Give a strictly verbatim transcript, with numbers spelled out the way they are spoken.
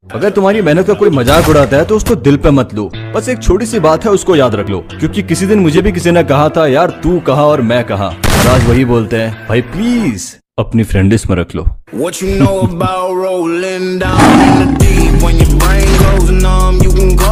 अगर तुम्हारी मेहनत का कोई मजाक उड़ाता है तो उसको दिल पे मत लो। बस एक छोटी सी बात है, उसको याद रख लो, क्योंकि किसी दिन मुझे भी किसी ने कहा था यार तू कहाँ और मैं कहाँ, और आज वही बोलते हैं भाई प्लीज अपनी फ्रेंड लिस्ट में रख लो। What you know about rolling down in the deep when your brain goes numb, you can go